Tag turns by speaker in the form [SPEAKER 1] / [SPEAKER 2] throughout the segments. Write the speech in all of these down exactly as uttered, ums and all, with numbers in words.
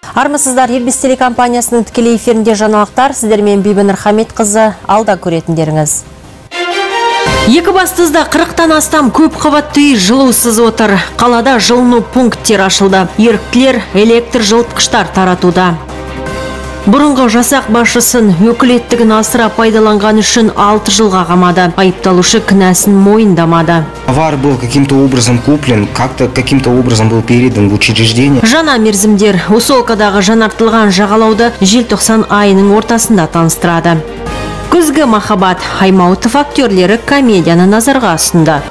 [SPEAKER 1] Армысыздар, Ирбис телекомпаниясының тікелей эфирінде жаңалықтар. Сіздермен Бибінұр Хамидқызы, алда көретіндеріңіз. Екібастұзда қырықтан астам көп қабатты үй жылусыз отыр. Қалада жылыну пункттер ашылды. Еріктілер электр жылытқыштар таратуда. Бұрынғы жасақ басшысын өкілеттігін асыра пайдаланған үшін алты жылға қамады. Айыпталушы кінәсін мойындамады.
[SPEAKER 2] Товар был каким-то образом куплен, как-то каким-то образом был передан в учреждение.
[SPEAKER 1] Жаңа мерзімдер Усолкадағы жаңартылған жағалауды желтоқсан айының ортасында таныстырады. Күзгі махаббат. Аймауытов актерлері комедияны назарға ұсынды.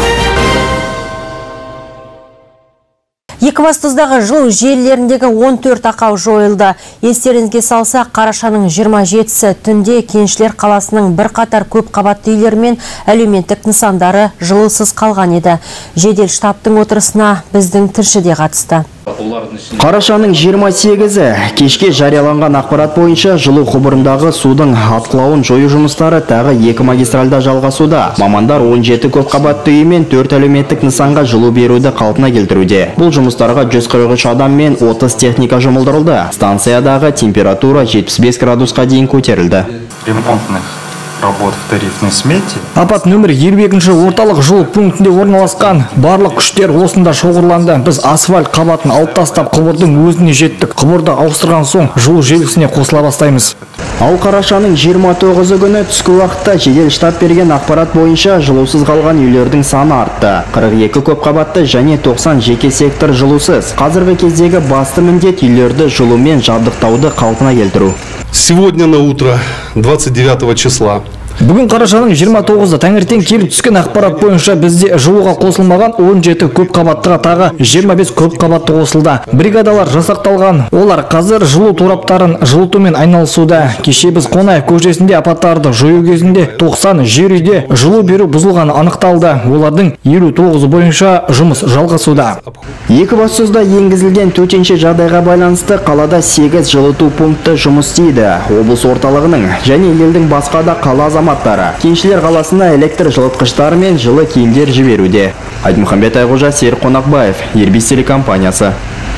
[SPEAKER 1] Екібастұздағы жылу желілеріндегі он төрт ақау жойылды. Естеріңізге салса, қарашаның жиырма жетісі түнде Кеншілер қаласының бірқатар көп қабатты үйлер мен әлеуметтік нысандары жылусыз қалған еді. Жедел штабтың отырысына біздің тілші де қатысты.
[SPEAKER 3] Қарашаның жиырма сегізі кешке жарияланған ақпарат бойынша жылу құбырындағы судың атқылауын жою жұмыстары тағы екі магистральда жалғасуда. Мамандар он жеті көп қабатты үй мен төрт әлеуметтік нысанға жылу беруді қалпына келтіруде. Бұл жұмыстарға жүз қырық үш адам мен отыз техника жұмылдырылды. Станциядағы температура жетпіс бес градусқа дейін көтерілді.
[SPEAKER 4] Работ в тарифной смете.
[SPEAKER 5] Апат нөмір елу екінші орталық жылу пунктінде орналасқан. Барлық күштер осында шоғырланды. Біз асфальт қабатын алып тастап құбырдың өзіне жеттік. Құбырды ауыстырған соң жылу желісіне қосыла бастаймыз.
[SPEAKER 3] Ал қарашаның жиырма тоғызы күні түскі уақытта жедел штаб берген ақпарат бойынша жылусыз қалған үйлердің саны артты. қырық екі көп қабатты және тоқсан жеке сектор жылусыз. Қазіргі кездегі басты міндет үйлерді жылумен жабдықтауды қалпына келтіру.
[SPEAKER 6] Сегодня на утро двадцать девятого числа
[SPEAKER 5] Бүгін қарашаның жиырма тоғызы таңертең келіп түскен ақпарат бойынша бізде жылуға қосылмаған он жеті көп қабаттыға тағы жиырма бес көп қабатты қосылды. Бригадалар жасақталған. Олар қазір жылу тораптарын жылытумен айналысуда. Кеше біз Қонаев көшесінде апаттарды жою кезінде тоқсан жер үйде жылу беру бұзылғаны анықталды. Олардың елу тоғызы бойынша жұмыс жалғасуда.
[SPEAKER 3] Екібастұзда енгізілген төтенше жағдайға байланысты қалада сегіз жылыту пункті жұмыс істейді. Облыс орталығының және елдің басқа да қала азаматтары Кеншілер қаласына электр жылытқыштары мен жылы киімдер жіберуде. Айтмұхамбет Айғожа, Серік Қонақбаев, Ирбис телекомпаниясы.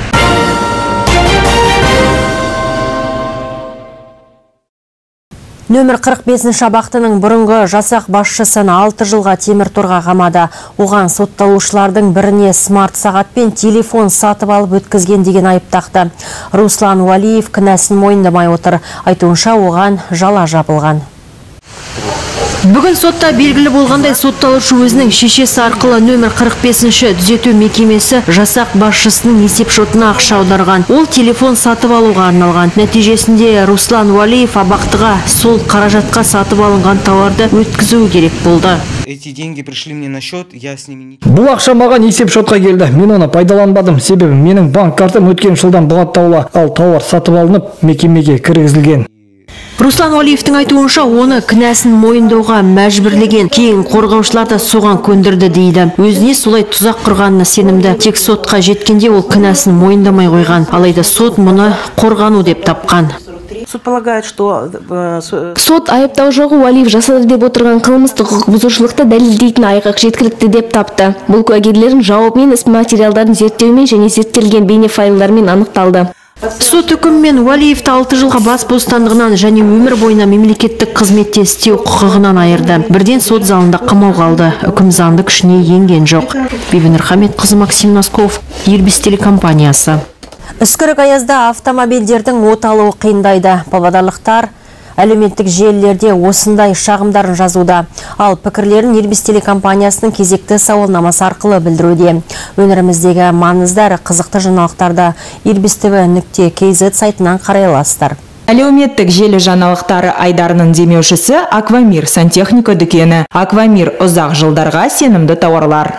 [SPEAKER 1] Нөмір қырық бесінші абақтының бұрынғы жасақ басшысын алты жылға темір торға қамады. Оған сотталушылардың біріне смарт сағат пен телефон сатып алып өткізген деген айып тақты. Руслан Уалиев кінәсін мойындамай отыр. Айтуынша оған жала жабылған. Бүгін сотта белгілі болғандай сотталушы өзінің шешесі арқылы нөмір қырық бесінші түзету мекемесі жасақ басшысының есеп шотына ақша аударған. Ол телефон сатып алуға арналған. Нәтижесінде Руслан Уалиев абақтыға сол қаражатқа сатып алынған тауарды өткізу керек болды.
[SPEAKER 2] Эти деньги пришли мне на счет, я с ними не...
[SPEAKER 5] Бұл ақша маған есеп шотқа келді. Мен оны пайдаланбадым, себебі менің банк картам өткен жылдан бұғаттаулы, ал тауар сатып алынып мекемеге кіргізілген.
[SPEAKER 1] Руслан Уалиевтің айтуынша оны кінәсін мойындауға мәжбүрлеген. Кейін қорғаушылар да соған көндірді дейді. Өзіне солай тұзақ құрғанына сенімді. Тек сотқа жеткенде ол кінәсін мойындамай қойған. Алайда сот мұны қорғану деп тапқан.
[SPEAKER 7] Суд полагает, что
[SPEAKER 8] сот айыптаушығы Уалиев жасады деп отырған қылмыстық құқық бұзушылықты дәлелдейтін айғақ жеткілікті деп тапты. Бұл куәгерлердің жауабымен іс материалдарын зерттеумен және зерттелген бейне файлдармен анықталды.
[SPEAKER 1] Сот үкімімен Уалиевті алты жылға бас бостандығынан және өмір бойына мемлекеттік қызметте істеу құқығынан айырды. Бірден сот залында қамауға алды. Үкім заңды күшіне енген жоқ. Бибінұр Хамидқызы, Максим Носков, Ирбис телекомпаниясы. Үскірік аязда автомобильдердің от алуы қиындайды. Павлодарлықтар әлеуметтік желілерде осындай шағымдарын жазуда. Ал пікірлерін Ирбис телекомпаниясының кезекті сауалнамасы арқылы білдіруде. Өңіріміздегі маңызды әрі қызықты жаңалықтарды ирбис тэ вэ нүкте кей зет сайтынан қарай аласыздар.
[SPEAKER 9] Әлеуметтік желі жаңалықтары айдарының демеушісі Аквамир сантехника дүкені. Аквамир ұзақ жылдарға сенімді тауарлар.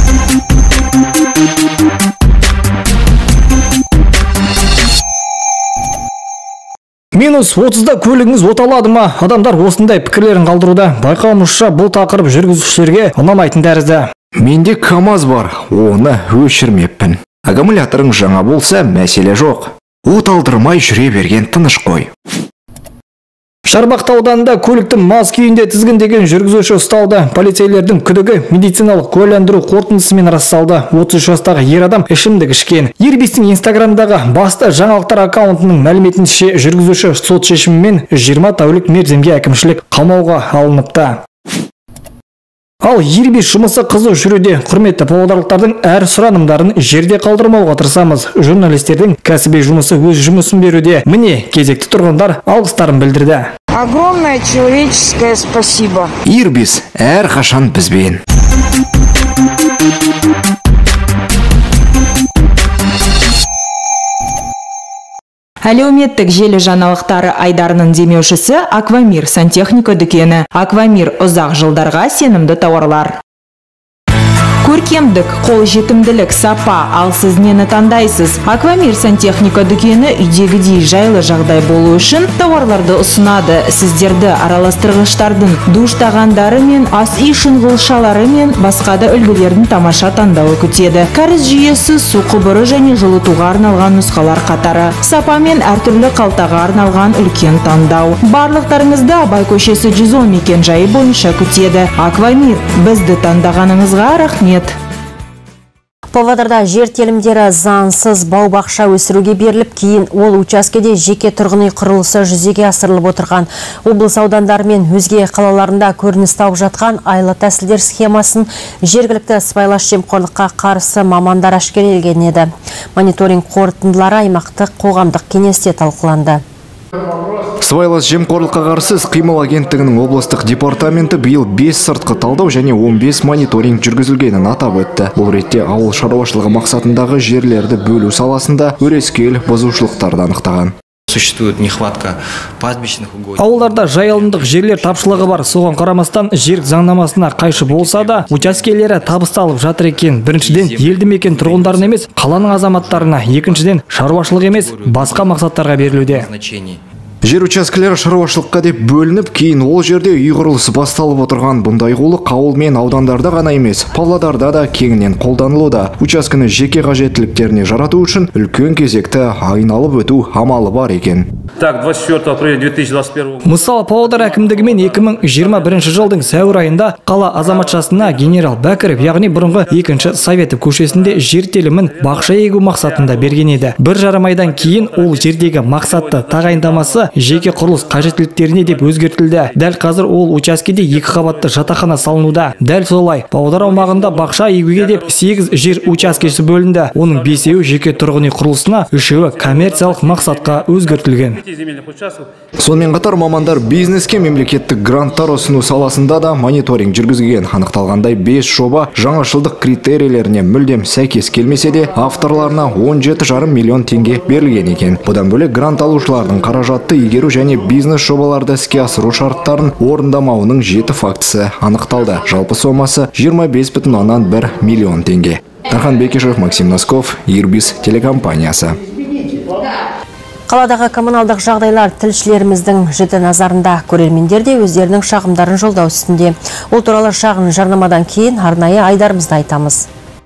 [SPEAKER 5] Минус отызда көлігіңіз оталады ма? Адамдар осындай пікірлерін қалдыруда. Байқауымызша бұл тақырып жүргізушілерге ұнамайтын тәрізді.
[SPEAKER 10] Менде КамАЗ бар, оны өшірмеппін. Аккумуляторың жаңа болса, мәселе жоқ. От алдырмай жүре берген тыныш қой.
[SPEAKER 5] Шарбақты ауданында көлікті мас күйінде тізгіндеген жүргізуші ұсталды. Полицейлердің күдігі медициналық куәландыру қорытындысымен расталды. отыз үш жастағы ер адам ішімдік ішкен. Ирбистің инстаграмдағы басты жаңалықтар аккаунтының мәліметінше жүргізуші сот шешімімен жиырма тәулік мерзімге әкімшілік қамауға алыныпты. Ал Ирбис жұмысы қызу жүруде. Құрметті павлодарлықтардың әр сұранымдарын жерде қалдырмауға тырысамыз. Журналистердің кәсіби жұмысы өз жұмысын беруде. Міне, кезекті тұрғындар алғыстарын білдірді.
[SPEAKER 11] Огромное человеческое спасибо.
[SPEAKER 10] Ирбис әр қашан бізбен.
[SPEAKER 9] Әлеуметтік желі жаңалықтары айдарының демеушісі Аквамир сантехника дүкені. Аквамир ұзақ жылдарға сенімді тауарлар. Көркемдік, қол жетімділік, сапа, ал сіз нені таңдайсыз? Аквамир сантехника дүкені үйдегідей жайлы жағдай болу үшін тауарларды ұсынады. Сіздерді араластырғыштардың душ тағандары мен ас үй шынғылшалары мен басқа да үлгілердің тамаша таңдауы күтеді. Кәріз жүйесі, су құбыры және жылытуға арналған нұсқалар қатары. Сапа мен әртүрлі қалтаға арналған үлкен таңдау. Барлықтарыңызды Абай көшесі жүз он мекен жайы бойынша күтеді. Аквамир, бізді таңдағаныңызға рахмет.
[SPEAKER 1] Павлодарда жер телімдері заңсыз бау-бақша өсіруге беріліп, кейін ол учаскеде жеке тұрғын үй құрылысы жүзеге асырылып отырған. Облыс аудандары мен өзге қалаларында көрініс тауып жатқан айлы тәсілдер схемасын жергілікті сыбайлас жемқорлыққа қарсы мамандар әшкерелеген еді. Мониторинг қорытындылары аймақтық қоғамдық кеңесте талқыланды.
[SPEAKER 10] Сыбайлас жемқорлыққа қарсы іс-қимыл агенттігінің облыстық департаменті биыл бес сыртқы талдау және он бес мониторинг жүргізілгенін атап өтті. Бұл ретте ауыл шаруашылығы мақсатындағы жерлерді бөлу саласында өрескел бұзушылықтарды анықтаған.
[SPEAKER 2] Существует нехватка пастбищных угодий.
[SPEAKER 5] Ауылдарда жайылымдық жерлер тапшылығы бар. Соған қарамастан жер заңнамасына қайшы болса да, учаскелері табысталып жатыр екен. Біріншіден, елді мекен тұрғындарына емес, қаланың азаматтарына, екіншіден, шаруашылық емес, басқа мақсаттарға берілуде.
[SPEAKER 10] Жер учаскелері шаруашылыққа деп бөлініп, кейін ол жерде үй құрылысы басталып отырған. Бұндай қулық ауыл мен аудандарда ғана емес, Павлодарда да кеңінен қолданылуда. Учаскені жеке қажеттіліктеріне жарату үшін үлкен кезекті айналып өту амалы бар екен.
[SPEAKER 12] Так, двадцать четвёртого апреля две тысячи двадцать первого.
[SPEAKER 5] Мысалы, Павлодар әкімдігімен екі мың жиырма бірінші жылдың сәуір айында қала азаматшасына генерал Бәкіров, яғни бұрынғы екінші Советов көшесінде жер телімін бақша егу мақсатында берген еді. Бір жарым айдан кейін ол жердегі мақсатты тағайындамасы жеке құрылыс қажеттіліктеріне деп өзгертілді. Дәл қазір ол учаскеде екі қабатты жатақхана салынуда. Дәл солай, Павлодар аумағында бақша егуге деп сегіз жер учаскесі бөлінді. Оның бесеуі жеке тұрғын үй құрылысына, үшеуі коммерциялық мақсатқа өзгертілген.
[SPEAKER 10] Сонымен қатар мамандар бизнеске мемлекеттік гранттар ұсыну саласында да мониторинг жүргізген. Анықталғандай бес жоба жаңашылдық критерийлеріне мүлдем сәйкес келмесе де, авторларына он жеті жарым миллион теңге берілген екен. Бұдан бөлек грант алушылардың қаражатты игеру және бизнес жобаларды іске асыру шарттарын орындамауының жеті фактісі анықталды. Жалпы сомасы жиырма бес бүтін оннан бір миллион теңге. Тархан Бекешев, Максим Носков, Ирбис телекомпаниясы.
[SPEAKER 1] Қаладағы коммуналдық жағдайлар тілшілеріміздің жіті назарында. Көрермендер де өздерінің шағымдарын жолдау үстінде. Ол туралы шағын жарнамадан кейін арнайы айдарымызды айтамыз.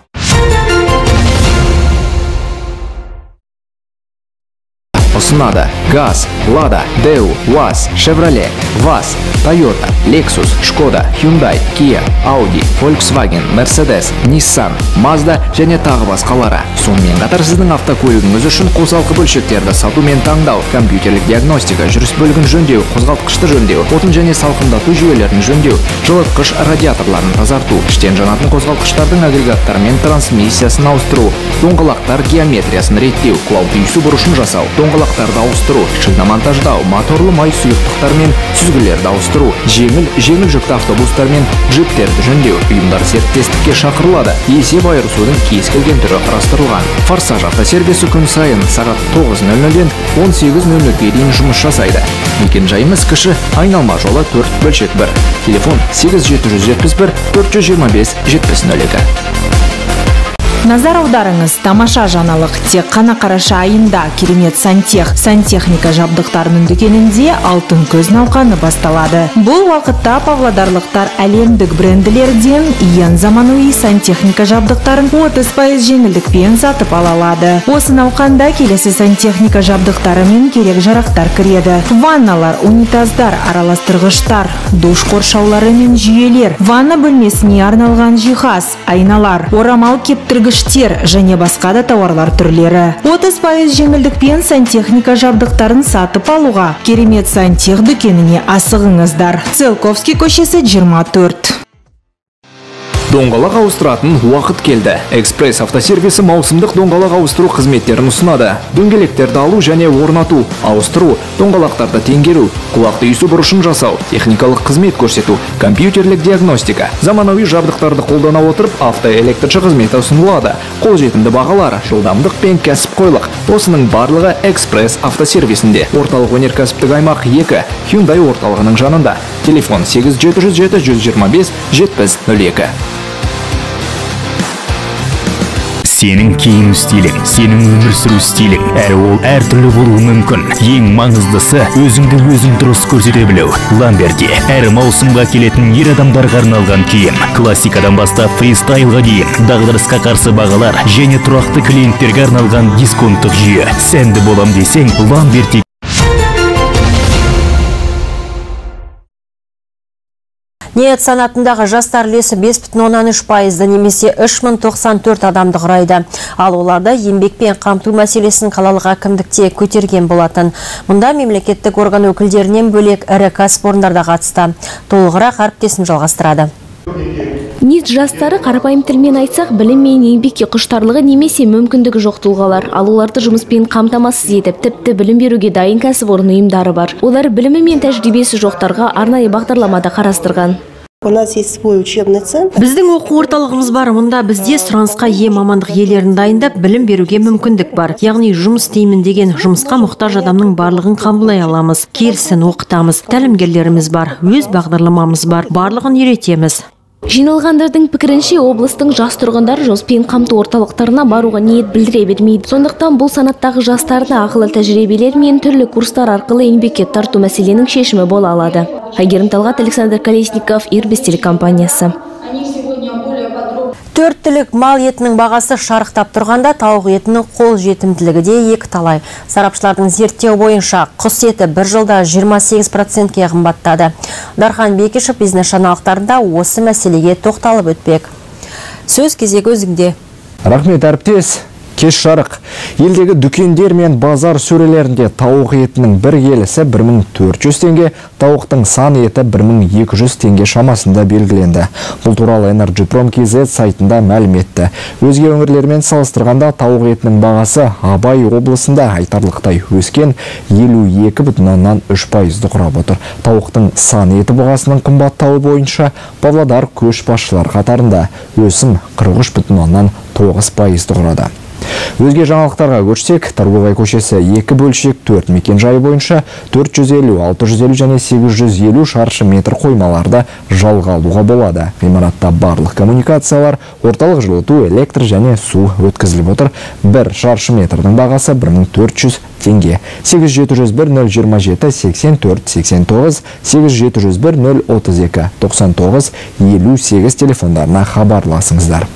[SPEAKER 10] Ұсынады ГАЗ, Лада, ДЭУ, УАЗ, Шевроле, ВАЗ, Тойота, Лексус, Шкода, Hyundai, Kia, Audi, Volkswagen, Mercedes, Nissan, Mazda және тағы басқалары. Сонымен қатар сіздің автокөлігіңіз үшін қосалқы бөлшектерді сату мен таңдау, компьютерлік диагностика, жүріс бөлігін жөндеу, қозғалтқышты жөндеу, отын және салқындату жүйелерін жөндеу, жылытқыш радиаторларын тазарту, іштен жанатын қозғалтқыштардың агрегаттары мен трансмиссиясын ауыстыру, доңғалақтар геометриясын реттеу, құлау түйісу бұрышын жасау, доңғалақтарды ауыстыру, шина монтаждау, моторлы май сұйықтықтар мен сүзгілерді ауыстыру, жеңіл жеңіл жүкті автобустар мен джиптерді жөндеу, ұйымдар серіктестікке шақырылады. Есеп айырысудың кез келген түрі қарастырылған. Форсаж автосервисі күн сайын сағат тоғыз нөл нөлден он сегіз нөл нөлге дейін жұмыс жасайды. Мекен жайымыз кіші айналма жолы төрт бөлшек бір. Телефон сегіз жеті жүз жетпіс бір төрт жүз жиырма бес жетпіс нөл екі.
[SPEAKER 9] Назар аударыңыз, тамаша жаңалық тек қана қараша айында керемет сантех сантехника жабдықтарының дүкенінде алтын көз науқаны басталады. Бұл уақытта павлодарлықтар әлемдік бренділерден ең заманауи сантехника жабдықтарын отыз пайыз жеңілдікпен сатып ала алады. Осы науқанда келесі сантехника жабдықтары мен керек жарақтар кіреді. Ванналар, унитаздар, араластырғыштар, душ қоршаулары мен жүйелер, ванна бөлмесіне арналған жиһаз, айналар, орамал кептіргіштер және басқа да тауарлар түрлері. отыз пайыз жеңілдікпен сантехника жабдықтарын сатып алуға керемет сантех дүкеніне асығыңыздар. Целковский көшесі жиырма төрт.
[SPEAKER 10] Доңғалақ ауыстыратын уақыт келді. Экспресс автосервисі маусымдық доңғалақ ауыстыру қызметтерін ұсынады. Дөңгелектерді алу және орнату, ауыстыру, доңғалақтарды теңгеру, құлақты үйсу бұрышын жасау, техникалық қызмет көрсету, компьютерлік диагностика, заманауи жабдықтарды қолдана отырып автоэлектрші қызметі ұсынылады. Қолжетімді бағалар, жылдамдық пен кәсіпқойлық. Осының барлығы Экспресс автосервисінде. Орталық өнеркәсіптік аймақ екі, Hyundai орталығының жанында. Телефон сегіз жеті жүз жеті жүз жиырма бес жетпіс нөл екі.
[SPEAKER 13] Сенің киім стилің, сенің өмір сүру стилің, әрі ол әртүрлі болуы мүмкін. Ең маңыздысы өзіңді өзің дұрыс көрсете білу. Ламберде әр маусымға келетін ер адамдарға арналған киім. Классикадан бастап фристайлға дейін, дағдарысқа қарсы бағалар және тұрақты клиенттерге арналған дисконттық жүйе. Сәнді болам десең, Ламберде.
[SPEAKER 1] Ниет санатындағы жастар үлесі бес бүтін оннан үш пайызды немесе үш мың тоқсан төрт адамды құрайды. Ал оларда еңбекпен қамту мәселесін қалалық әкімдікте көтерген болатын. Мұнда мемлекеттік орган өкілдерінен бөлек ірі кәсіпорындар да қатысты. Толығырақ әріптесім жалғастырады.
[SPEAKER 8] Ниет жастары қарапайым тілмен айтсақ, білім мен еңбекке құштарлығы немесе мүмкіндігі жоқ тұлғалар. Ал оларды жұмыспен қамтамасыз етіп, тіпті білім беруге дайын кәсіпорын ұйымдары бар. Олар білімі мен тәжірибесі жоқтарға арнайы бағдарламада қарастырған.
[SPEAKER 14] У нас есть свой учебный центр.
[SPEAKER 1] Біздің оқу орталығымыз бар. Мұнда бізде сұранысқа ие мамандық иелерін дайындап, білім беруге мүмкіндік бар. Яғни жұмыс істеймін деген жұмысқа мұқтаж адамның барлығын қабылдай аламыз. Келсін оқытамыз. Тәлімгерлеріміз бар. Өз бағдарламамыз бар. Барлығын үйретеміз.
[SPEAKER 8] Жиналғандардың пікірінше, облыстың жас тұрғындар жұмыспен қамту орталықтарына баруға ниет білдіре бермейді. Сондықтан бұл санаттағы жастарды ақылы тәжірибелер мен түрлі курстар арқылы еңбекке тарту мәселенің шешімі бола алады. Айгерім Талғат, Александр Колесников, Ирбис телекомпаниясы. Төрт түлік мал етінің бағасы шарықтап тұрғанда, тауық етінің қол жетімділігі де екі талай. Сарапшылардың зерттеу бойынша құс еті бір жылда жиырма сегіз процентке қымбаттады. Дархан Бекешев бизнес жаңалықтарында осы мәселеге тоқталып өтпек. Сөз кезегі өзіңде.
[SPEAKER 3] Рахмет, әріптес. Кеш жарық. Елдегі дүкендер мен базар сөрелерінде тауық етінің бір келісі бір мың төрт жүз теңге, тауықтың сан еті бір мың екі жүз теңге шамасында белгіленді. Бұл туралы Energyprom кз сайтында мәлім етті. Өзге өңірлермен салыстырғанда тауық етінің бағасы Абай облысында айтарлықтай өскен елу екі бүтін оннан үш пайызды құрап отыр. Тауықтың сан еті бағасының қымбаттауы бойынша Павлодар көшбасшылар қатарында, өсім қырық үш бүтін оннан тоғыз пайызды құрады. Өзге жаңалықтарға көшсек, Торговая көшесі екі бөлшек төрт мекен жайы бойынша төрт жүз елу, алты жүз елу және сегіз жүз елу шаршы метр қоймаларды жалға алуға болады. Ғимаратта барлық коммуникациялар, орталық жылыту, электр және су өткізіліп отыр. бір шаршы метрдің бағасы бір мың төрт жүз теңге. сегіз жеті жүз бір нөл жиырма жеті сексен төрт сексен тоғыз, сегіз жеті жүз бір нөл отыз екі тоқсан тоғыз елу сегіз телефондарына хабарласыңыздар.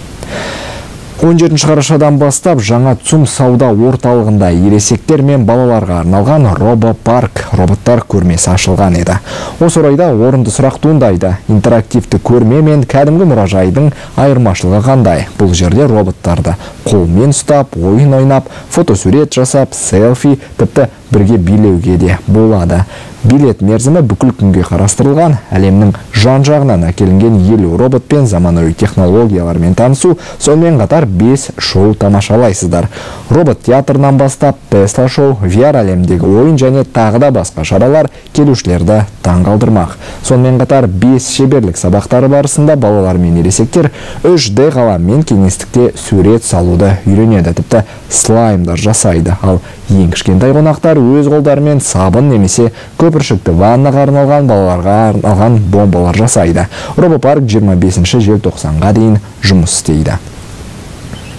[SPEAKER 3] он жетінші қарашадан бастап жаңа ЦУМ сауда орталығында ересектер мен балаларға арналған робопарк роботтар көрмесі ашылған еді. Осы орайда орынды сұрақ туындайды. Интерактивті көрме мен кәдімгі мұражайдың айырмашылығы қандай? Бұл жерде роботтарды қолмен ұстап, ойын ойнап, фотосурет жасап, селфи, тіпті бірге билеуге де болады. Билет мерзімі бүкіл күнге қарастырылған. Әлемнің жан-жағынан әкелінген елу робот пен заманауи технологиялармен танысу, сонымен қатар бес шоу тамашалайсыздар. Робот театрынан бастап Tesla шоу, ви ар әлемдегі ойын және тағы да басқа шаралар келушілерді таңғалдырмақ. Сонымен қатар бес шеберлік сабақтары барысында балалар мен ересектер үш дэ ғаламмен кеңістікте сурет салуды үйренеді, тіпті слаймдар жасайды. Ал ең кішкентай қонақтар өз қолдарымен сабын немесе көпіршікті ваннаға арналған балаларға арналған бомбалар жасайды. Робопарк жиырма бесінші желтоқсанға дейін жұмыс істейді.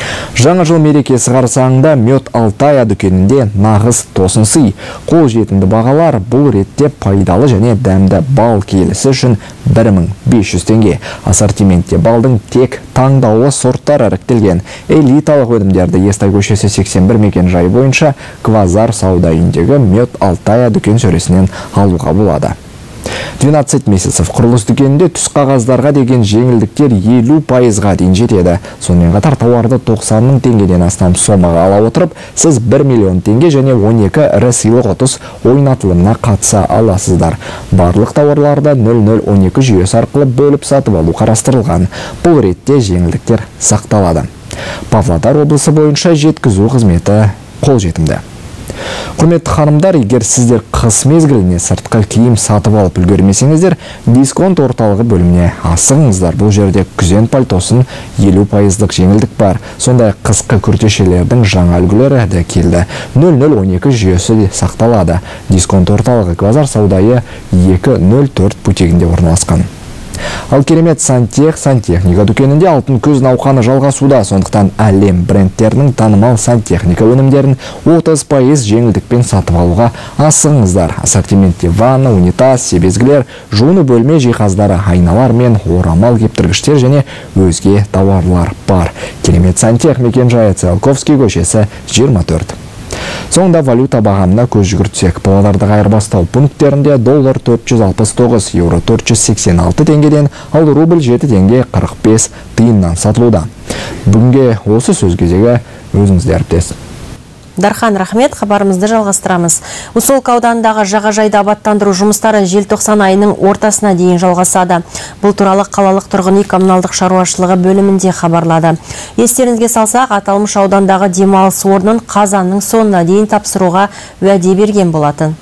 [SPEAKER 10] Жаңа жыл мерекесі қарсаңында Мед Алтая дүкенінде нағыз тосын сый. Қол жетімді бағалар бұл ретте пайдалы және дәмді бал келісі үшін бір мың бес жүз теңге. Ассортиментте балдың тек таңдаулы сорттар іріктелген. Элиталық өнімдерді Естай көшесі сексен бір мекен жайы бойынша Квазар сауда үйіндегі Мед Алтая дүкен сөресінен алуға болады. двенадцать месяцев құрылыс дүкенінде түс қағаздарға деген жеңілдіктер елу пайызға дейін жетеді. Сонымен қатар тауарды тоқсан мың теңгеден астам сомаға ала отырып, сіз бір миллион теңге және он екі ірі сыйлық ұтыс ойнатылымына қатыса аласыздар. Барлық тауарларды нөл нөл он екі жүйесі арқылы бөліп сатып алу қарастырылған. Бұл ретте жеңілдіктер сақталады. Павлодар облысы бойынша жеткізу қызметі қолжетімді. Құрметті ханымдар, егер сіздер қыс мезгіліне сыртқы киім сатып алып үлгермесеңіздер, дисконт орталығы бөліміне асығыңыздар. Бұл жерде күзен пальтосын елу пайыздық жеңілдік бар. Сондай қысқы күртешелердің жаңа үлгілері де келді. нөл нөл он екі жүйесі де сақталады. Дисконт орталығы Квазар саудайы екі нөл төрт бутегінде орналасқан. Ал керемет Сантех сантехника дүкенінде алтын күз науқаны жалғасуда. Сондықтан әлем брендтерінің танымал сантехника өнімдерін отыз пайыз жеңілдікпен сатып алуға асығыңыздар. Ассортиментте ванна, унитаз, себезгілер, жуыны бөлме жиһаздары, айналар мен орамал кептіргіштер және өзге тауарлар бар. Керемет Сантех мекен жайы Циолковский көшесі жиырма төрт. Соңында валюта бағамына көз жүгіртсек, Павлодардағы айырбастау пункттерінде доллар төрт жүз алпыс тоғыз, еуро төрт жүз сексен алты теңгеден, ал рубль жеті теңге қырық бес тиыннан сатылуда. Бүгінге осы сөз кезегі өзіңізде әріптес.
[SPEAKER 1] Дархан, рахмет, хабарымызды жалғастырамыз. Усолка ауданындағы жағажайды абаттандыру жұмыстары желтоқсан айының ортасына дейін жалғасады. Бұл туралы қалалық тұрғын үй коммуналдық шаруашылығы бөлімінде хабарлады. Естеріңізге салсақ, аталмыш аудандағы демалыс орнын қазанның соңына дейін тапсыруға уәде берген болатын.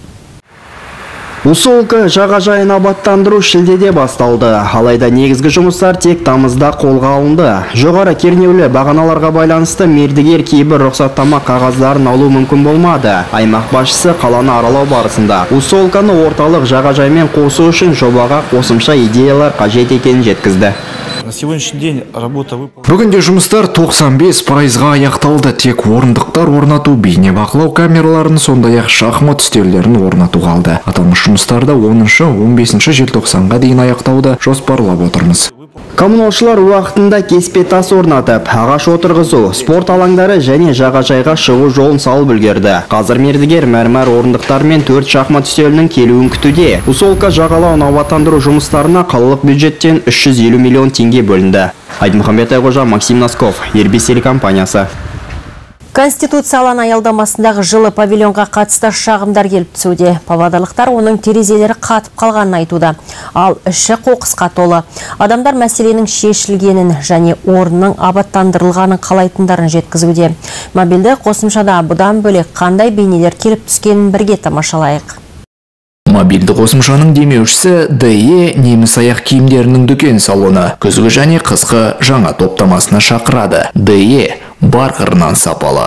[SPEAKER 3] Усолка жағажайын абаттандыру шілдеде басталды. Алайда негізгі жұмыстар тек тамызда қолға алынды. Жоғары кернеулі бағаналарға байланысты мердігер кейбір рұқсаттама қағаздарын алу мүмкін болмады. Аймақ басшысы қаланы аралау барысында Усолканы орталық жағажаймен қосу үшін жобаға қосымша идеялар қажет екенін жеткізді.
[SPEAKER 15] На сегодняшний день работа выполнена.
[SPEAKER 10] Бүгінде жұмыстар тоқсан бес пайызға аяқталды. Тек орындықтар орнату, бейне бақылау камераларын, сондай-ақ шахмат үстелдерін орнату қалды. Аталмыш жұмыстарды оныншы он бесінші желтоқсанға дейін аяқтауды жоспарлап отырмыз.
[SPEAKER 3] Коммуналшылар уақытында кеспе тас орнатып, ағаш отырғызу, спорт алаңдары және жағажайға шығу жолын салып үлгерді. Қазір мердігер мәрмәр орындықтар мен төрт шахмат үстелінің келуін күтуде. Усолка жағалауын абаттандыру жұмыстарына қалалық бюджеттен үш жүз елу миллион теңге бөлінді. Айдмұхамбет Айғожа, Максим Носков, Ербис телекомпаниясы.
[SPEAKER 1] Конституция алаңы аялдамасындағы жылы павильонға қатысты шағымдар келіп түсуде. Павлодарлықтар оның терезелері қатып қалғанын айтуда. Ал іші қоқысқа толы. Адамдар мәселенің шешілгенін және орнының абаттандырылғанын қалайтындарын жеткізуде. Мобильді қосымшада бұдан бөлек қандай бейнелер келіп түскенін бірге тамашалайық.
[SPEAKER 10] Мобильді қосымшаның демеушісі ди и неміс аяқ киімдерінің дүкен салоны күзгі және қысқы жаңа топтамасына шақырады. ди и бар қырынан сапалы.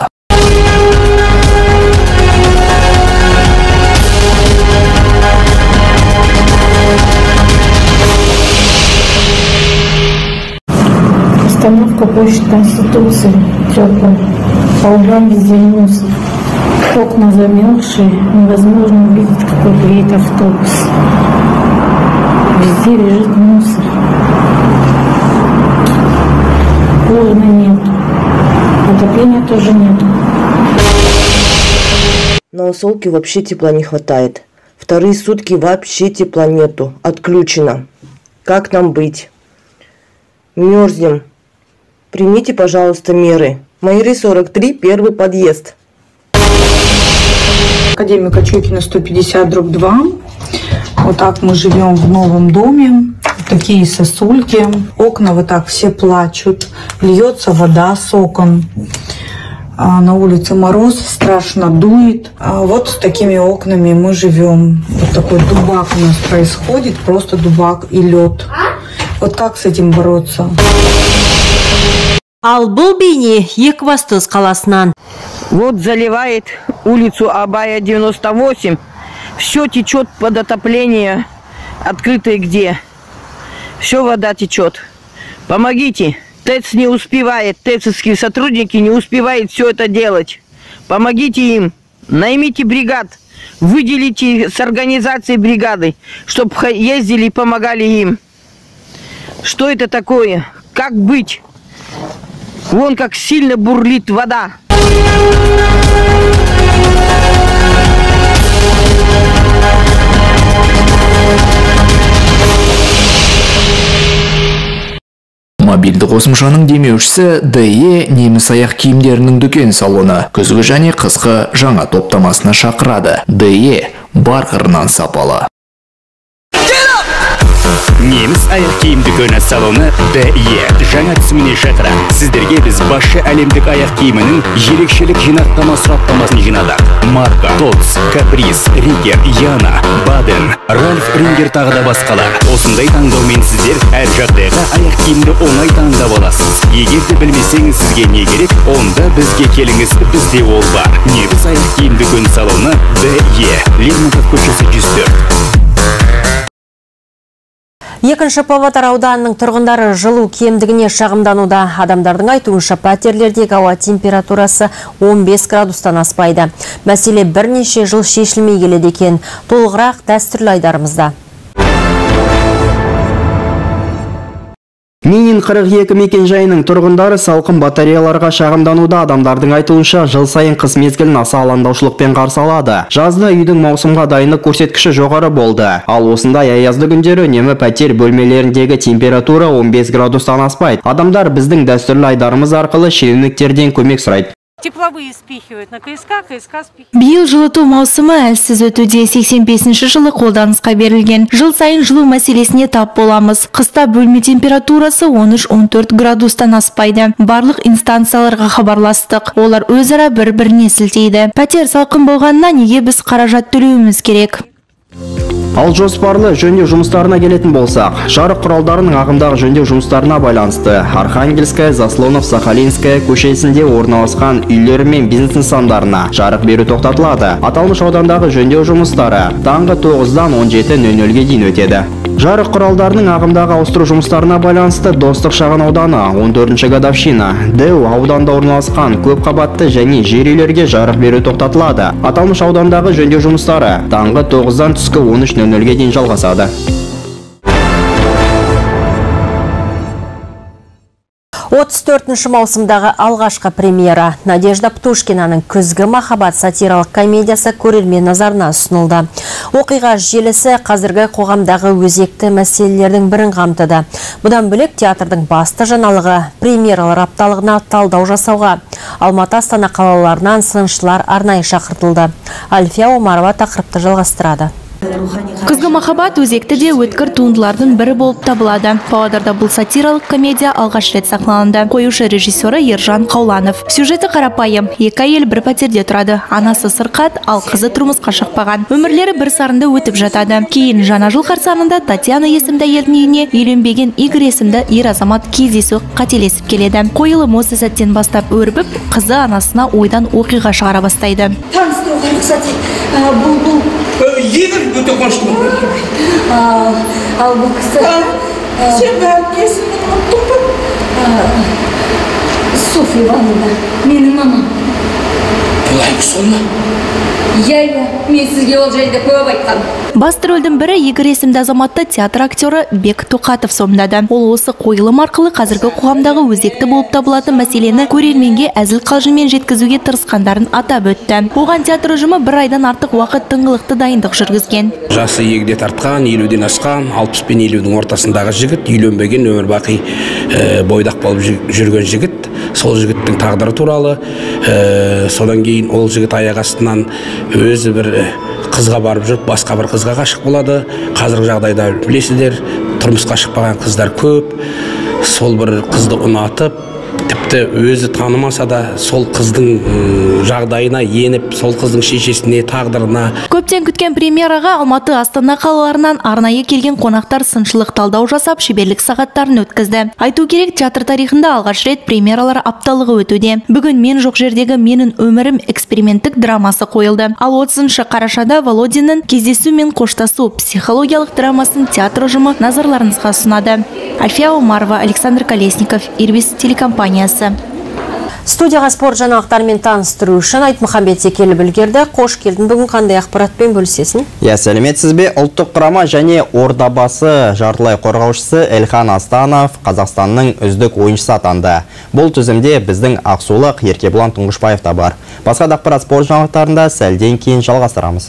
[SPEAKER 16] Остановка площадь Конституции. Теплая. По углам везде мусор. Окна замерзшие. Невозможно увидеть, какой приедет автобус. Везде лежит мусор. Ужина нет. Отопления тоже нет.
[SPEAKER 14] На Усолке вообще тепла не хватает. Вторые сутки вообще тепла нету. Отключено. Как нам быть? Мерзнем. Примите, пожалуйста, меры. Майоры сорок три, первый подъезд.
[SPEAKER 17] Академика Чукина сто пятьдесят дробь два. Вот так мы живем в новом доме. Такие сосульки. Окна вот так все плачут. Льется вода с окон. А на улице мороз, страшно дует. А вот с такими окнами мы живем. Вот такой дубак у нас происходит. Просто дубак и лед. Вот как с этим бороться?
[SPEAKER 1] Ал бұл бейне Екібастұз қаласынан.
[SPEAKER 11] Вот заливает улицу Абая девяносто восемь. Все течет под отопление. Открытое где? Все вода течет. Помогите. ТЭЦ не успевает, ТЭЦовские сотрудники не успевают все это делать. Помогите им, наймите бригад, выделите с организацией бригады, чтобы ездили и помогали им. Что это такое? Как быть? Вон как сильно бурлит вода.
[SPEAKER 10] Мобильді қосымшаның демеушісі ДЕ неміс аяқ киімдерінің дүкен салоны күзгі және қысқы жаңа топтамасына шақырады. ДЕ бар қырынан сапалы.
[SPEAKER 13] Неміс аяқ киім дүкені салоны ДЕ жаңа түсіміне шақыра. Сіздерге біз басшы әлемдік аяқ киімінің ерекшелік жинақтама сұраптамасын жинадық. Марка, Тотс, Каприз, Ригер, Яна, Баден, Ральф Рингер тағы да басқалар. Осындай таңдаумен сіздер әр жағдайға аяқ киімді оңай таңдап аласыз. Егер де білмесеңіз сізге не керек, онда бізге келіңіз, бізде ол бар. Неміс аяқ киім дүкені салоны ДЕ Лермонтов көшесі жүз төрт.
[SPEAKER 1] Екінші Павлодар ауданының тұрғындары жылу кемдігіне шағымдануда. Адамдардың айтуынша пәтерлердегі ауа температурасы он бес градустан аспайды. Мәселе бірнеше жыл шешілмей келеді екен. Толығырақ дәстүрлі айдарымызда.
[SPEAKER 3] Менин қырық екі мекен жайының тұрғындары салқын батареяларға шағымдануда. Адамдардың айтуынша жыл сайын қыс мезгілін аса алаңдаушылықпен қарсы алады. Жазда үйдің маусымға дайындық көрсеткіші жоғары болды. Ал осындай аязды күндері үнемі пәтер бөлмелеріндегі температура он бес градустан аспайды. Адамдар біздің дәстүрлі айдарымыз арқылы шенеуніктерден көмек сұрайды.
[SPEAKER 18] Тепловые спихивают на КСК, КСК спихивают.
[SPEAKER 19] Биыл жылыту маусымы әлсіз өтуде. Сексен бесінші жылы қолданысқа берілген. Жыл сайын жылу мәселесіне тап боламыз. Қыста бөлме температурасы он үш он төрт градустан аспайды. Барлық инстанцияларға хабарластық. Олар өзара бір-біріне сілтейді. Пәтер салқын болғанына неге біз қаражат төлеуіміз керек?
[SPEAKER 3] Ал жоспарлы жөндеу жұмыстарына келетін болсақ, жарық құралдарының ағымдағы жөндеу жұмыстарына байланысты Архангельская, Заслонов, Сахалинская көшесінде орналасқан үйлер мен бизнес нысандарына жарық беру тоқтатылады. Аталмыш аудандағы жөндеу жұмыстары таңғы тоғыздан он жеті нөл нөлге дейін өтеді. Жарық құралдарының ағымдағы ауыстыру жұмыстарына байланысты Достық шағын ауданы он төртінші годовщина ДЭУ ауданда орналасқан көп қабатты және жер үйлерге жарық беру тоқтатылады. Аталмыш аудандағы жөндеу жұмыстары таңғы тоғыздан түскі он үш нөл нөлге дейін жалғасады.
[SPEAKER 1] отыз төртінші маусымдағы алғашқы премьера Надежда Птушкинаның күзгі махаббат сатиралық комедиясы көрермен назарына ұсынылды. Оқиға желісі қазіргі қоғамдағы өзекті мәселелердің бірін қамтыды. Бұдан бөлек театрдың басты жаңалығы премьералар апталығына талдау жасауға Алматы, Астана қалаларынан сыншылар арнайы шақыртылды. Альфия Омарова тақырыпты жалғастырады.
[SPEAKER 19] Күзгі махаббат өзекті де өткір туындылардың бірі болып табылады. Павлодарда бұл сатиралық комедия алғаш рет сахналанды. Қоюшы режиссері Ержан Қауланов. Сюжеті қарапайым. Екі әйел бір пәтерде тұрады. Анасы сырқат, ал қызы тұрмысқа шықпаған. Өмірлері бір сарында өтіп жатады. Кейін жаңа жыл қарсаңында Татьяна есімді әйелдің үйіне үйленбеген Игорь есімді ер азамат кездейсоқ қателесіп келеді. Қойылым осы сәттен бастап өрбіп, қызы анасына ойдан оқиға шығара бастайды.
[SPEAKER 16] Таныстыруға рұқсат ет. Бұл бұл
[SPEAKER 20] Едім өте қоштым.
[SPEAKER 16] Ал бұл кісі
[SPEAKER 20] сен бәрін есімін ұмыттың ба?
[SPEAKER 16] Софья Ивановна, менің мамам.
[SPEAKER 20] Бұлай сол ма?
[SPEAKER 16] Иә, иә, мен сізге ол жайында көп айтқан.
[SPEAKER 19] Басты рөлдің бірі Игорь есімді азаматты театр актері Бек Тоқатов сомдады. Ол осы қойылым арқылы қазіргі қоғамдағы өзекті болып табылатын мәселені көрерменге әзіл қалжыңмен жеткізуге тырысқандарын атап өтті. Оған театр ұжымы бір айдан артық уақыт тыңғылықты дайындық жүргізген.
[SPEAKER 21] Жасы егде тартқан, елуден асқан, алпыс пен елудің ортасындағы жігіт, үйленбеген, өмір бақи бойдақ болып жүрген жігіт. Сол жігіттің тағдыры туралы, содан кейін ол жігіт аяқ астынан өзі бір қызға барып жүріп, басқа бір қызға ғашық болады. Қазіргі жағдайда білесіздер, тұрмысқа шықпаған қыздар көп. Сол бір қызды ұнатып, тіпті тіпті өзі танымаса да сол қыздың жағдайына еніп, сол қыздың шешесіне, тағдырына.
[SPEAKER 19] Көптен күткен премьераға Алматы, Астана қалаларынан арнайы келген қонақтар сыншылық талдау жасап, шеберлік сағаттарын өткізді. Айту керек, театр тарихында алғаш рет премьералар апталығы өтуде. Бүгін Мен жоқ жердегі менің өмірім эксперименттік драмасы қойылды. Ал отызыншы қарашада Володиннің кездесу мен қоштасу психологиялық драмасын театр ұжымы назарларыңызға ұсынады. Альфия Омарова, Александр Колесников, Ирбис телекомпаниясы.
[SPEAKER 1] Студияға спорт жаңалықтармен таныстыру үшін Айтмұхамбет Секелі білгерді. Қош келдің, бүгін қандай ақпаратпен бөлісесің?
[SPEAKER 3] Я, сәлеметсіз бе? Ұлттық құрама және ордабасы жартылай қорғаушысы Элхан Астанов Қазақстанның үздік ойыншысы атанды. Бұл тізімде біздің Ақсулық Еркебұлан Тұңғышбаев та бар. Басқа да ақпарат спорт жаңалықтарында сәлден кейін жалғастырамыз.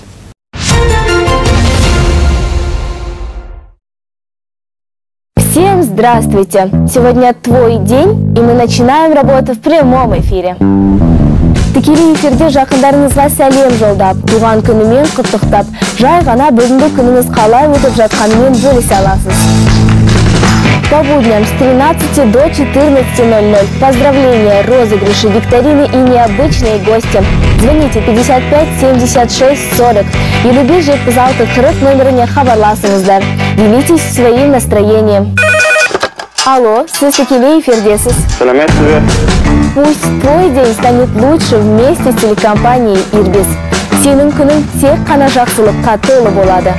[SPEAKER 8] Всем здравствуйте! Сегодня твой день, и мы начинаем работу в прямом эфире. Тікелей эфирде жақындарыңызға сәлем жолдап, туған күнімен құттықтап, жай ғана бүгінгі күніңіз қалай өтіп жатқанымен бөлісе аласыз. По будням с тринадцати до четырнадцати ноль-ноль. Поздравления, розыгрыши, викторины и необычные гости. Звоните пятьдесят пять семьдесят шесть сорок. И любишь же пожалуйста қырық номеріне хабарласыңыздар. Делитесь своим настроением. Алло, сіз тікелей эфирдесіз.
[SPEAKER 3] Сәлеметсіз.
[SPEAKER 8] Пусть твой день станет лучше вместе с телекомпанией Ирбис. Сенің күнің тек қана жақсылыққа толы болады.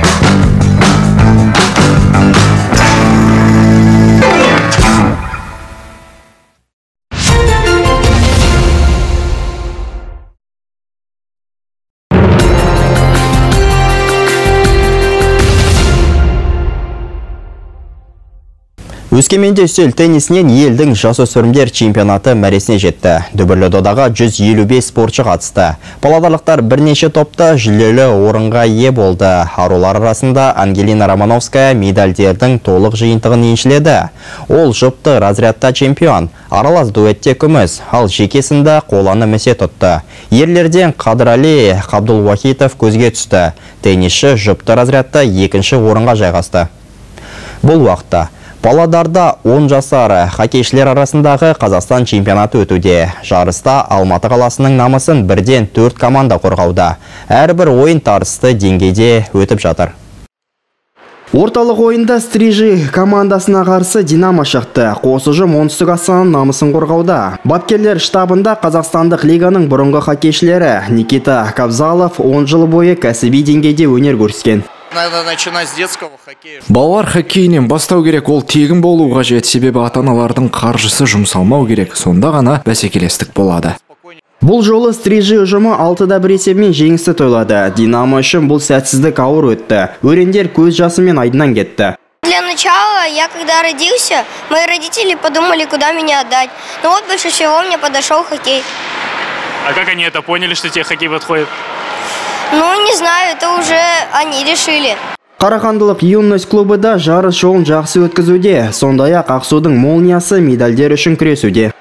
[SPEAKER 3] Өскеменде үстел теннисінен елдің жасөспірімдер чемпионаты мәресіне жетті. Дүбірлі додаға жүз елу бес спортшы қатысты. Павлодарлықтар бірнеше топта жүлделі орынға ие болды. Арулар арасында Ангелина Романовская медальдердің толық жиынтығын еншіледі. Ол жұпты разрядта чемпион, аралас дуэтте күміс, ал жекесінде қоланы місе тұтты. Ерлерден Қадырали Қабдулвахитов көзге түсті. Теннисші жұпты разрядта екінші орынға жайғасты. Бұл уақытта Павлодарда он жасар хоккейшілер арасындағы Қазақстан чемпионаты өтуде. Жарыста Алматы қаласының намысын бірден төрт команда қорғауда. Әрбір ойын тартысты деңгейде өтіп жатыр. Орталық ойында Стрижи командасына қарсы Динамо шықты. Қос ұжым оңтүстік Астананың намысын қорғауда. Бапкерлер штабында Қазақстандық лиганың бұрынғы хоккейшілері Никита Кобзалов он жыл бойы кәсіби деңгейде өнер көрсеткен.
[SPEAKER 15] Надо начинать с детского хоккея.
[SPEAKER 10] Балалар хоккейінен бастау керек, ол тегін болу қажет, себебі ата-аналардың қаржысы жұмсалмау керек, сонда ғана бәсекелестік болады.
[SPEAKER 3] Бұл жолы Стрижи ұжымы алтыда бір есебімен жеңісті тойлады. Динамо үшін бұл сәтсіздік ауыр өтті. Өрендер көз жасымен айдынан кетті.
[SPEAKER 4] Для начала, я когда родился, мои родители подумали, куда меня отдать. Но вот больше всего мне подошел хоккей.
[SPEAKER 12] А как они это поняли, что тебе хоккей подходит?
[SPEAKER 4] Ну, не знаю, это уже они решили.
[SPEAKER 3] Қарағандылық юность клубы да жарыс жолын жақсы өткізуде. Сондай-ақ Ақсудың молниясы медальдер үшін күресуде.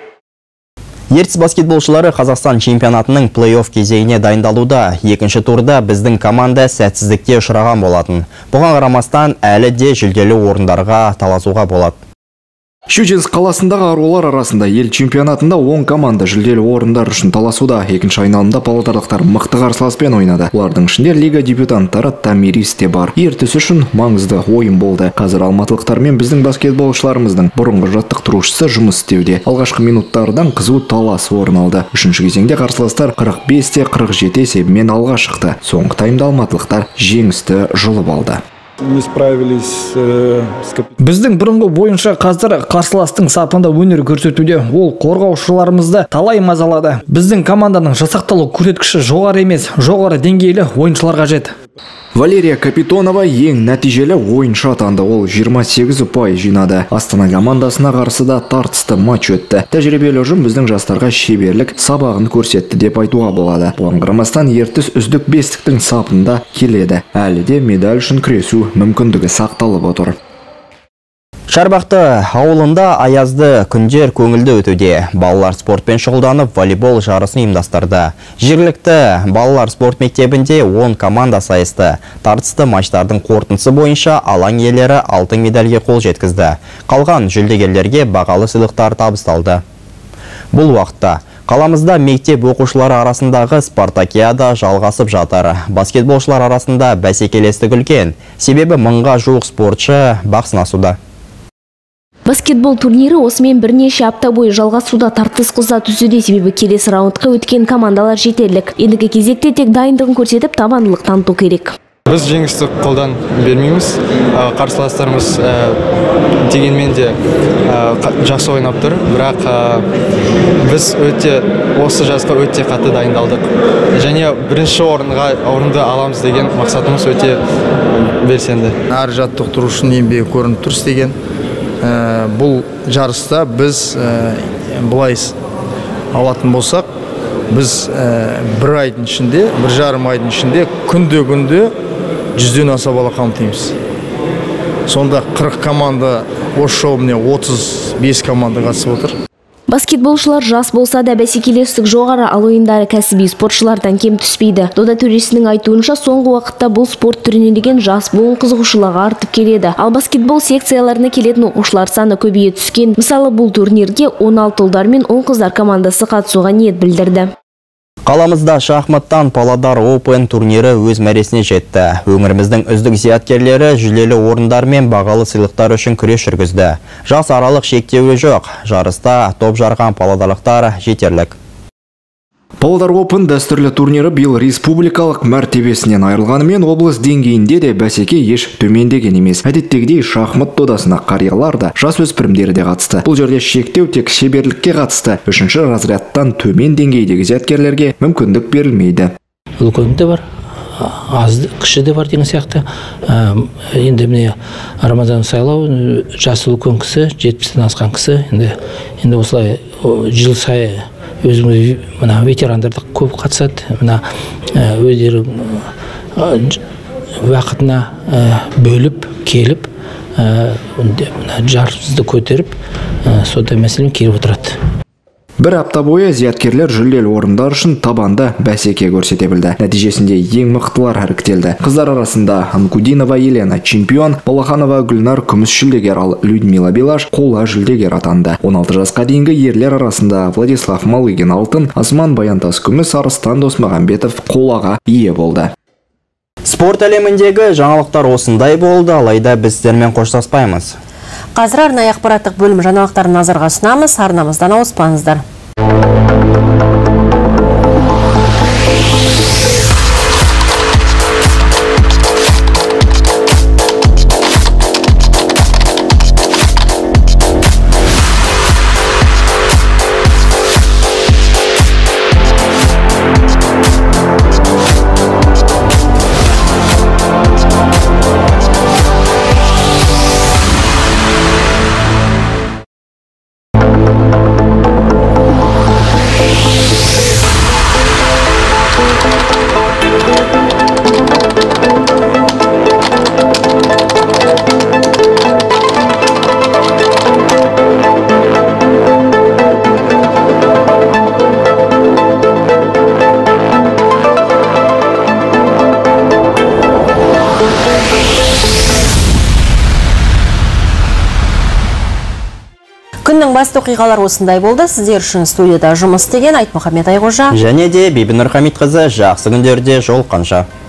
[SPEAKER 3] Ертіс баскетболшылары Қазақстан чемпионатының плей-офф кезеңіне дайындалуда. Екінші турда біздің команда сәтсіздікке ұшыраған болатын. Бұған қарамастан әлі де жүлделі орындарға таласуға болады.
[SPEAKER 10] Щучинск қаласындағы арулар арасында ел чемпионатында он команда жүлделі орындар үшін таласуда. Екінші айналымда павлодарлықтар мықты қарсыласпен ойнады. Олардың ішінде лига дебютанттары Тамирис те бар. Ертіс үшін маңызды ойын болды. Қазір алматылықтар мен біздің баскетболшыларымыздың бұрынғы жаттықтырушысы жұмыс істеуде. Алғашқы минуттардан қызу талас орын алды. Үшінші кезеңде қарсыластар қырық бес те қырық жеті есебімен алға шықты. Соңғы таймда алматылықтар жеңісті жұлып алды.
[SPEAKER 22] Мы справились э, с капитаном.
[SPEAKER 5] Біздің бұрынғы бойынша қазір қарсыластың сапында өнер көрсетуде. Ол қорғаушыларымызды талай мазалады. Біздің команданың жасақталу көрсеткіші жоғары емес, жоғары деңгейлі ойыншылар қажет.
[SPEAKER 10] Валерия Капитонова ең нәтижелі ойыншы атанды. Ол жиырма сегіз ұпай жинады. Астана командасына қарсы да тартысты матч өтті. Тәжірибелі ұжым біздің жастарға шеберлік сабағын көрсетті деп айтуға болады. Бұған қарамастан Ертіс үздік бестіктің сапында келеді. Әлі де медаль үшін күресу мүмкіндігі сақталып отыр.
[SPEAKER 3] Шарбақты ауылында аязды күндер көңілді өтуде. Балалар спортпен шұғылданып, волейбол жарысын ұйымдастырды. Жергілікті балалар спорт мектебінде он команда сайысты. Тартысты матчтардың қорытындысы бойынша алаң иелері алтын медальге қол жеткізді. Қалған жүлдегерлерге бағалы сыйлықтар табысталды. Бұл уақытта қаламызда мектеп оқушылары арасындағы спартакиада жалғасып жатыр. Баскетболшылар арасында бәсекелестік үлкен, себебі мыңға жуық спортшы бақ сынасуда.
[SPEAKER 8] Баскетбол турнирі осымен бірнеше апта бойы жалғасуда, тартыс қоза түсуде, себебі келесі раундқа өткен командалар жетерлік. Ендігі кезекте тек дайындығын көрсетіп, табандылық таныту керек.
[SPEAKER 6] Біз жеңісті қолдан бермейміз, қарсыластарымыз дегенмен де жақсы ойнап тұр, бірақ біз өте осы жазға өте қатты дайындалдық. Және бірінші орынға орынды аламыз деген мақсатымыз өте белсенді.
[SPEAKER 7] Әр жаттықтырушының еңбегі көрініп тұр істеген. Бұл жарыста біз бұлай алатын болсақ, біз бір айдың ішінде, бір жарым айдың ішінде күнде-күнде жүзден аса бала қамтимыз. Сонда қырық команда, осы шоуымне отыз бес команда қатысып отыр.
[SPEAKER 8] Баскетболшылар жас болса да бәсекелестік жоғары, ал ойындары кәсіби спортшылардан кем түспейді. Дода төресінің айтуынша, соңғы уақытта бұл спорт түріне деген жас буын қызығушылығы артып келеді. Ал баскетбол секцияларына келетін оқушылар саны көбейе түскен. Мысалы, бұл турнирге он алты ұлдар мен он қыздар командасы қатысуға ниет білдірді.
[SPEAKER 3] Қаламызда шахматтан Павлодар Open турнирі өз мәресіне жетті. Өңіріміздің үздік зияткерлері жүлделі орындар мен бағалы сыйлықтар үшін күрес жүргізді. Жас аралық шектеуі жоқ. Жарыста топ жарған павлодарлықтар жетерлік.
[SPEAKER 10] Павлодар Open дәстүрлі турнирі биыл республикалық мәртебесінен айырылғанымен облыс деңгейінде де бәсеке еш төмендеген емес. Әдеттегідей шахмат додасына қариялар да, жас өспірімдері де қатысты. Бұл жерде шектеу тек шеберлікке қатысты. Үшінші разрядтан төмен деңгейдегі зияткерлерге мүмкіндік берілмейді.
[SPEAKER 21] Үлкен де бар, аз кіші де бар деген сияқты. Енді міне Рамазан сайлау, жасы үлкен кісі, жетпістен асқан кісі, енді осылай жыл сайы өзіміз мына ветерандарды көп қатысады, мына өздері уақытына бөліп, келіп, жарысымызды көтеріп, сондай мәселен келіп отырады.
[SPEAKER 10] Бір апта бойы зияткерлер жүлделі орындар үшін табанда бәсеке көрсете білді. Нәтижесінде ең мықтылар іріктелді. Қыздар арасында Анкудинова Елена чемпион, Балаханова Гүлнар күміс жүлдегер, ал Людмила Белаш қола жүлдегер атанды. он алты жасқа дейінгі ерлер арасында Владислав Малыгин алтын, Асман Баянтас күміс, Арыстан Досмағамбетов қолаға ие болды.
[SPEAKER 3] Спорт әлеміндегі жаңалықтар осындай болды, алайда біз сіздермен қоштаспаймыз.
[SPEAKER 1] Қазір арнайы ақпараттық бөлім жаңалықтарын назарға ұсынамыз, арнамыздан ауыспаңыздар. Күннің басты оқиғалар осындай болды. Сіздер үшін студияда жұмыс істеген Айтмұхамед Айғожа
[SPEAKER 3] және де Бибінұр Хамитқызы. Жақсы күндерде жолыққанша.